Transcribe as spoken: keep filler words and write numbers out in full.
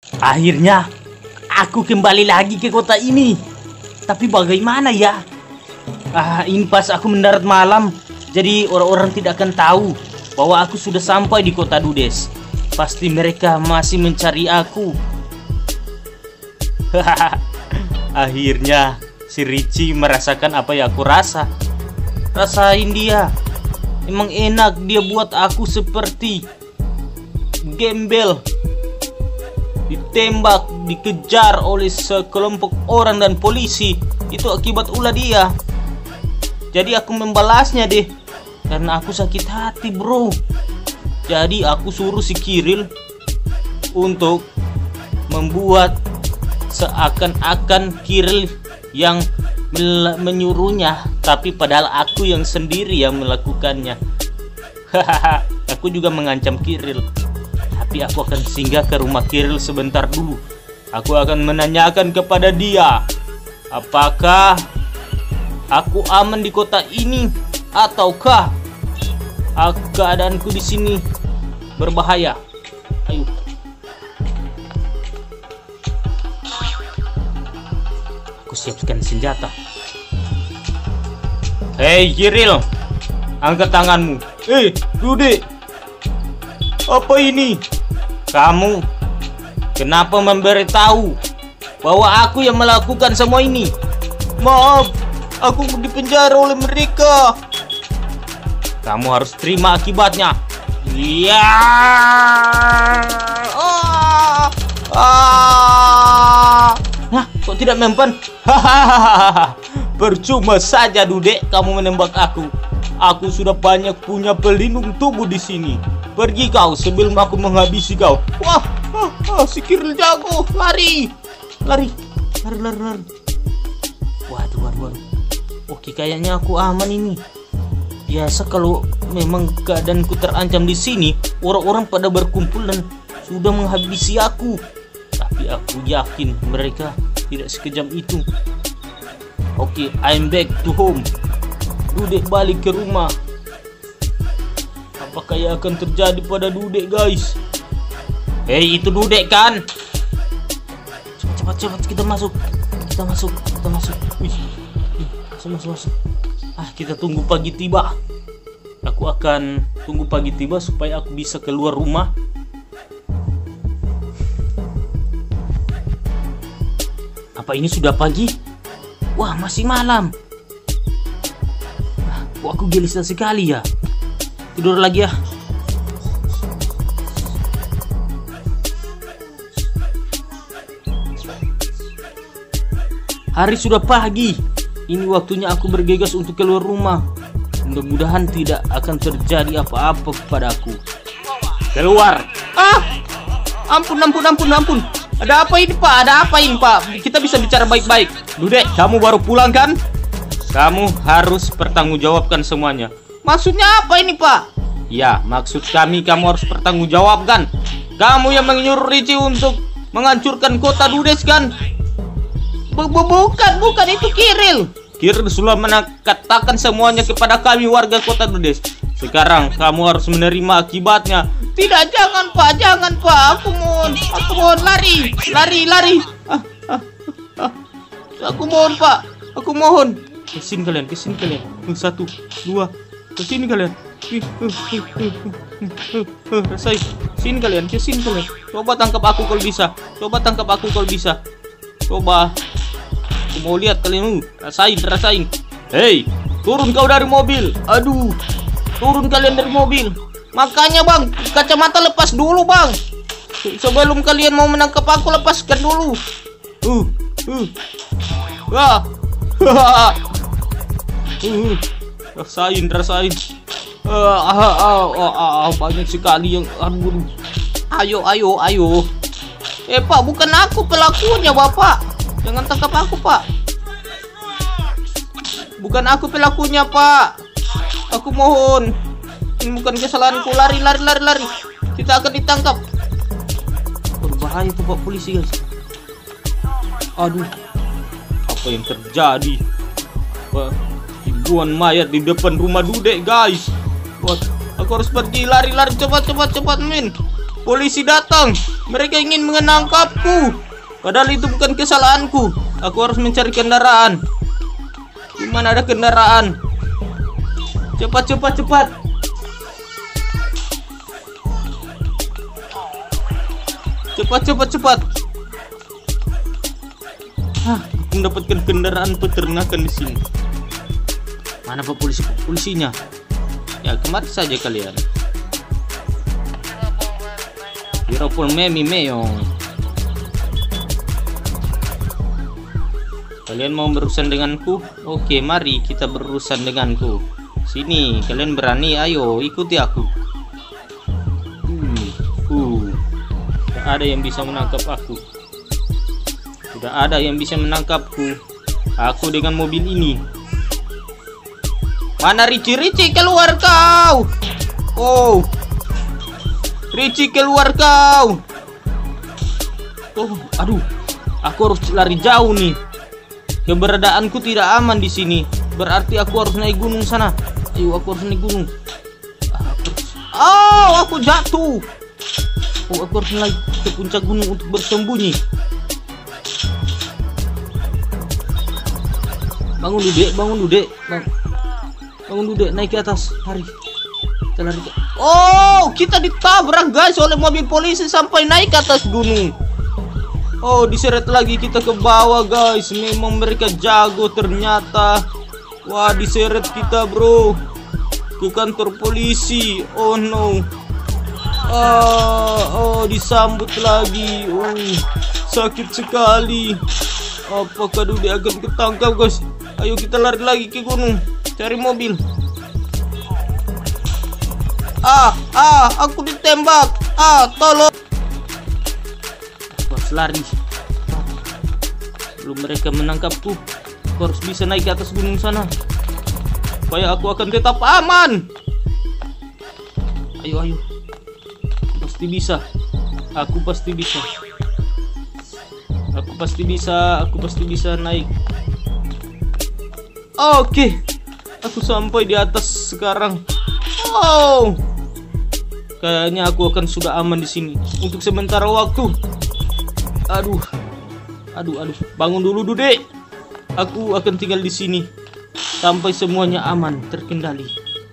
Akhirnya aku kembali lagi ke kota ini. Tapi bagaimana ya? Ah, ini pas aku mendarat malam, jadi orang-orang tidak akan tahu bahwa aku sudah sampai di kota Dudes. Pasti mereka masih mencari aku. Akhirnya si Richie merasakan apa yang aku rasa. Rasain dia. Emang enak dia buat aku seperti gembel, ditembak, dikejar oleh sekelompok orang dan polisi. Itu akibat ulah dia. Jadi aku membalasnya deh, karena aku sakit hati bro. Jadi aku suruh si Kiril untuk membuat seakan-akan Kiril yang menyuruhnya, tapi padahal aku yang sendiri yang melakukannya. Hahaha. Aku juga mengancam Kiril, tapi aku akan singgah ke rumah Kiril sebentar dulu. Aku akan menanyakan kepada dia, apakah aku aman di kota ini ataukah keadaanku di sini berbahaya. Ayo. Aku siapkan senjata. Hei Kiril, angkat tanganmu. Eh, Dude, apa ini? Kamu kenapa memberitahu bahwa aku yang melakukan semua ini? Maaf, aku dipenjara oleh mereka. Kamu harus terima akibatnya. Iya. Ah. Ah. Nah, kok tidak mempan? Hahaha. Percuma saja Dude, kamu menembak aku. Aku sudah banyak punya pelindung tubuh di sini. Pergi kau sebelum aku menghabisi kau. Wah, ah, ah, si Kiril jago. Lari, lari, lari, lari, lari. Waduh, waduh, waduh. Oke, kayaknya aku aman ini. Biasa kalau memang keadaanku terancam di sini, orang-orang pada berkumpul dan sudah menghabisi aku. Tapi aku yakin mereka tidak sekejam itu. Oke, I'm back to home. Dude balik ke rumah. Apakah yang akan terjadi pada Dude, guys? Hei, itu Dude kan? Cepat, cepat, cepat, kita masuk. Kita masuk, kita masuk. Wih, masuk, masuk, masuk. Ah, kita tunggu pagi tiba. Aku akan tunggu pagi tiba supaya aku bisa keluar rumah. Apa ini sudah pagi? Wah, masih malam. Ah, kok aku gelisah sekali ya. Tidur lagi ya. Hari sudah pagi. Ini waktunya aku bergegas untuk keluar rumah. Mudah-mudahan tidak akan terjadi apa-apa padaku. Keluar. Ah! Ampun, ampun, ampun, ampun. Ada apa ini, Pak? Ada apa ini, Pak? Kita bisa bicara baik-baik. Dude, kamu baru pulang kan? Kamu harus pertanggungjawabkan semuanya. Maksudnya apa ini, Pak? Ya, maksud kami kamu harus pertanggungjawabkan. Kamu yang menyuruh Richie untuk menghancurkan kota Dudes kan? Bukan, bukan, itu Kiril. Kiril sudah mengatakan semuanya kepada kami warga kota Dudes. Sekarang kamu harus menerima akibatnya. Tidak, jangan Pak, jangan Pak. Aku mohon, aku mohon lari, lari, lari. Ah, ah, ah. Aku mohon Pak, aku mohon. Kesini kalian, kesini kalian. Satu, dua, kesini kalian. Rasain, sini kalian, kesini kalian. Coba tangkap aku kalau bisa. Coba tangkap aku kalau bisa. Coba. Aku mau lihat kalian. Rasain, rasain. Hei, turun kau dari mobil. Aduh, turun kalian dari mobil. Makanya bang, kacamata lepas dulu bang. Sebelum kalian mau menangkap aku, lepaskan dulu. Uh, uh, wah, uh, rasain, rasain. Uh, ah, ah, ah, ah, ah, banyak sekali yang, aduh. Ayo, ayo, ayo. Eh Pak, bukan aku pelakunya Bapak. Jangan tangkap aku Pak. Bukan aku pelakunya Pak. Aku mohon. Ini bukan kesalahanku. Lari, lari, lari, lari. Kita akan ditangkap. Berbahaya tuh Pak polisi guys. Aduh, apa yang terjadi? Wah, ribuan mayat di depan rumah Dude guys. Wah, aku harus pergi. Lari, lari, cepat, cepat, cepat men. Polisi datang. Mereka ingin menangkapku. Padahal itu bukan kesalahanku. Aku harus mencari kendaraan. Di mana ada kendaraan? Cepat, cepat, cepat. Cepat, cepat, cepat. Hah, aku mendapatkan kendaraan peternakan di sini. Mana pak polisi polisinya? Ya kemari saja kalian. Biarpun memi meong. Kalian mau berurusan denganku? Oke, mari kita berurusan denganku. Sini, kalian berani? Ayo, ikuti aku. Hmm, uh, tidak ada yang bisa menangkap aku. Tidak ada yang bisa menangkapku. Aku dengan mobil ini. Mana Ricci? Ricci, keluar kau! Oh, Ricci, keluar kau! Oh, aduh, aku harus lari jauh nih. Keberadaanku tidak aman di sini. Berarti aku harus naik gunung sana. Ayo, aku harus naik gunung. Aku harus... Oh, aku jatuh. Oh, aku harus naik ke puncak gunung untuk bersembunyi. Bangun dulu, Dek. Bangun dulu, Dek. Bang. Bangun dulu, Dek. Naik ke atas. Mari. Kita lari ke... Oh, kita ditabrak, guys, oleh mobil polisi sampai naik ke atas gunung. Oh, diseret lagi kita ke bawah, guys. Memang mereka jago ternyata. Wah, diseret kita, bro, ke kantor polisi. Oh no. Ah, oh, disambut lagi. Oh, sakit sekali. Apakah dia akan ketangkap, guys? Ayo kita lari lagi ke gunung, cari mobil. Ah, ah, aku ditembak. Ah, tolong. Aku harus lari. Belum mereka menangkapku. Aku harus bisa naik ke atas gunung sana, supaya aku akan tetap aman. Ayo, ayo. Aku pasti bisa. Aku pasti bisa. Aku pasti bisa. Aku pasti bisa naik. Oke, aku sampai di atas sekarang. Oh, kayaknya aku akan sudah aman di sini untuk sementara waktu. Aduh, aduh, aduh. Bangun dulu, Dudek. Aku akan tinggal di sini sampai semuanya aman, terkendali.